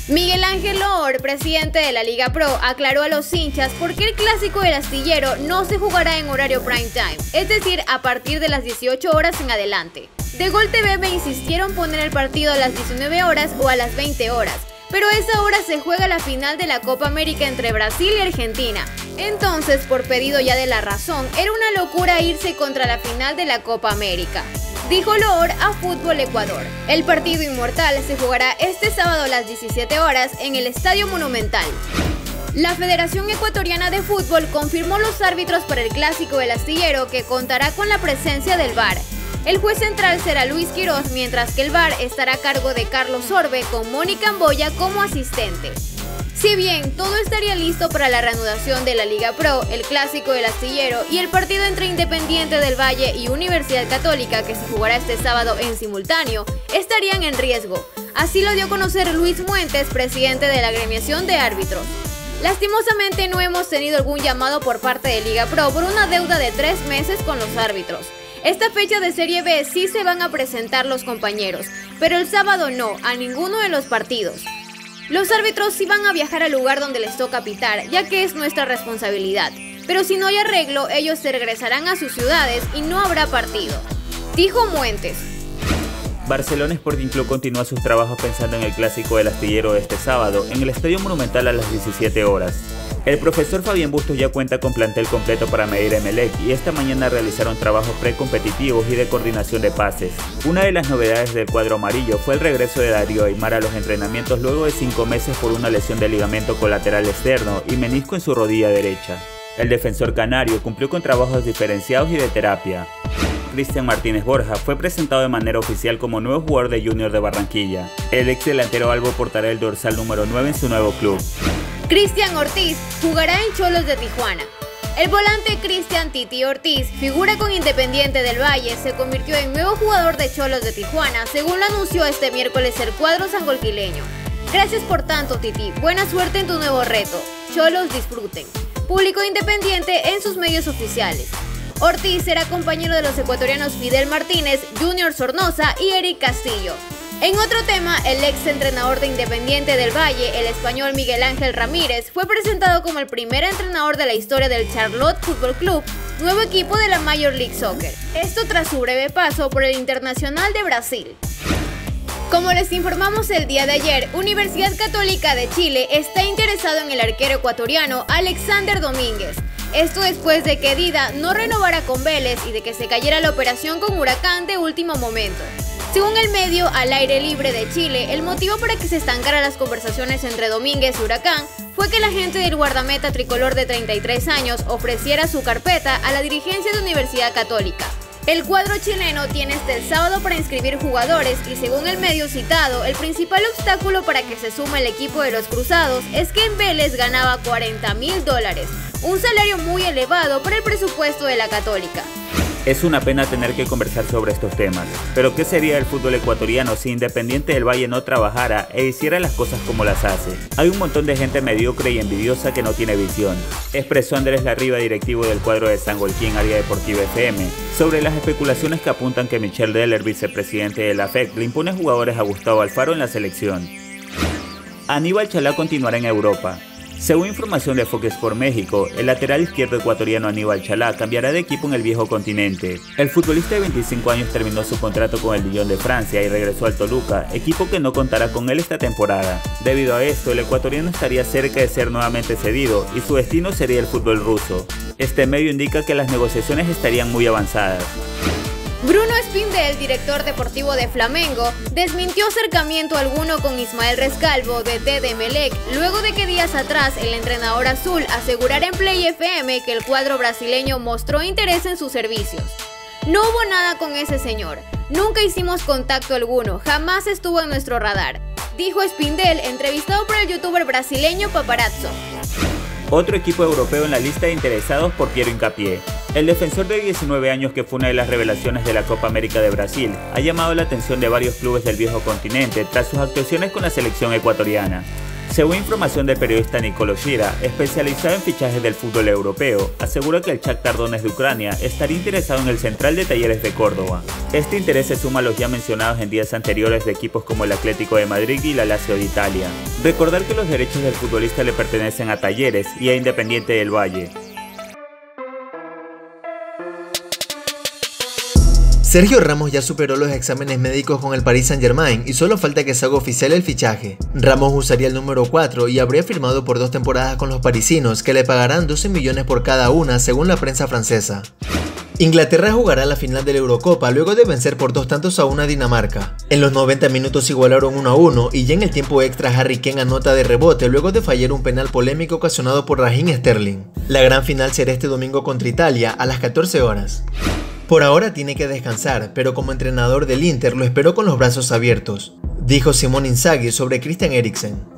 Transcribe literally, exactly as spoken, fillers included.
Miguel Ángel Loor, presidente de la Liga Pro, aclaró a los hinchas por qué el clásico del Astillero no se jugará en horario prime time, es decir, a partir de las dieciocho horas en adelante. De Gol T V me insistieron poner el partido a las diecinueve horas o a las veinte horas, pero a esa hora se juega la final de la Copa América entre Brasil y Argentina. Entonces, por pedido ya de la razón, era una locura irse contra la final de la Copa América, dijo Loor a Fútbol Ecuador. El partido inmortal se jugará este sábado a las diecisiete horas en el Estadio Monumental. La Federación Ecuatoriana de Fútbol confirmó los árbitros para el Clásico del Astillero, que contará con la presencia del V A R. El juez central será Luis Quiroz, mientras que el V A R estará a cargo de Carlos Orbe, con Mónica Amboya como asistente. Si bien todo estaría listo para la reanudación de la Liga Pro, el Clásico del Astillero y el partido entre Independiente del Valle y Universidad Católica, que se jugará este sábado en simultáneo, estarían en riesgo. Así lo dio a conocer Luis Muentes, presidente de la agremiación de árbitros. Lastimosamente no hemos tenido algún llamado por parte de Liga Pro por una deuda de tres meses con los árbitros. Esta fecha de Serie B sí se van a presentar los compañeros, pero el sábado no, a ninguno de los partidos. Los árbitros sí van a viajar al lugar donde les toca pitar, ya que es nuestra responsabilidad, pero si no hay arreglo, ellos se regresarán a sus ciudades y no habrá partido, dijo Muentes. Barcelona Sporting Club continúa sus trabajos pensando en el Clásico del Astillero de este sábado, en el Estadio Monumental a las diecisiete horas. El profesor Fabián Bustos ya cuenta con plantel completo para medir a Emelec y esta mañana realizaron trabajos precompetitivos y de coordinación de pases. Una de las novedades del cuadro amarillo fue el regreso de Darío Aimar a los entrenamientos luego de cinco meses por una lesión de ligamento colateral externo y menisco en su rodilla derecha. El defensor canario cumplió con trabajos diferenciados y de terapia. Cristian Martínez Borja fue presentado de manera oficial como nuevo jugador de Junior de Barranquilla. El ex delantero albo portará el dorsal número nueve en su nuevo club. Cristian Ortiz jugará en Xolos de Tijuana. El volante Cristian Titi Ortiz, figura con Independiente del Valle, se convirtió en nuevo jugador de Xolos de Tijuana, según lo anunció este miércoles el cuadro sangolquileño. Gracias por tanto, Titi. Buena suerte en tu nuevo reto. Xolos disfruten. Publicó Independiente en sus medios oficiales. Ortiz será compañero de los ecuatorianos Fidel Martínez, Junior Sornosa y Eric Castillo. En otro tema, el ex entrenador de Independiente del Valle, el español Miguel Ángel Ramírez, fue presentado como el primer entrenador de la historia del Charlotte Fútbol Club, nuevo equipo de la Major League Soccer. Esto tras su breve paso por el Internacional de Brasil. Como les informamos el día de ayer, Universidad Católica de Chile está interesado en el arquero ecuatoriano Alexander Domínguez. Esto después de que Dida no renovara con Vélez y de que se cayera la operación con Huracán de último momento. Según el medio Al Aire Libre de Chile, el motivo para que se estancaran las conversaciones entre Domínguez y Huracán fue que la gente del guardameta tricolor de treinta y tres años ofreciera su carpeta a la dirigencia de Universidad Católica. El cuadro chileno tiene hasta el sábado para inscribir jugadores y según el medio citado, el principal obstáculo para que se sume el equipo de los Cruzados es que en Vélez ganaba cuarenta mil dólares, un salario muy elevado para el presupuesto de la Católica. Es una pena tener que conversar sobre estos temas, pero ¿qué sería el fútbol ecuatoriano si Independiente del Valle no trabajara e hiciera las cosas como las hace? Hay un montón de gente mediocre y envidiosa que no tiene visión, expresó Andrés Larriba, directivo del cuadro de Sangolquí Área Deportiva F M, sobre las especulaciones que apuntan que Michel Deller, vicepresidente de la F E C, le impone jugadores a Gustavo Alfaro en la selección. Aníbal Chalá continuará en Europa. Según información de Fox Sports México, el lateral izquierdo ecuatoriano Aníbal Chalá cambiará de equipo en el viejo continente. El futbolista de veinticinco años terminó su contrato con el Lyon de Francia y regresó al Toluca, equipo que no contará con él esta temporada. Debido a esto, el ecuatoriano estaría cerca de ser nuevamente cedido y su destino sería el fútbol ruso. Este medio indica que las negociaciones estarían muy avanzadas. Bruno Espindel, director deportivo de Flamengo, desmintió acercamiento alguno con Ismael Rescalvo, D T de Emelec, luego de que días atrás el entrenador azul asegurara en Play F M que el cuadro brasileño mostró interés en sus servicios. No hubo nada con ese señor, nunca hicimos contacto alguno, jamás estuvo en nuestro radar, dijo Espindel, entrevistado por el youtuber brasileño Paparazzo. Otro equipo europeo en la lista de interesados por Piero Hincapié. El defensor de diecinueve años, que fue una de las revelaciones de la Copa América de Brasil, ha llamado la atención de varios clubes del viejo continente tras sus actuaciones con la selección ecuatoriana. Según información del periodista Nicolo Gira, especializado en fichajes del fútbol europeo, asegura que el Shakhtar Donetsk de Ucrania estaría interesado en el central de Talleres de Córdoba. Este interés se suma a los ya mencionados en días anteriores de equipos como el Atlético de Madrid y la Lazio de Italia. Recordar que los derechos del futbolista le pertenecen a Talleres y a Independiente del Valle. Sergio Ramos ya superó los exámenes médicos con el Paris Saint-Germain y solo falta que se haga oficial el fichaje. Ramos usaría el número cuatro y habría firmado por dos temporadas con los parisinos, que le pagarán doce millones por cada una según la prensa francesa. Inglaterra jugará la final de la Eurocopa luego de vencer por dos tantos a una a Dinamarca. En los noventa minutos igualaron uno a uno y ya en el tiempo extra Harry Kane anota de rebote luego de fallar un penal polémico ocasionado por Raheem Sterling. La gran final será este domingo contra Italia a las catorce horas. Por ahora tiene que descansar, pero como entrenador del Inter lo esperó con los brazos abiertos, dijo Simone Inzaghi sobre Christian Eriksen.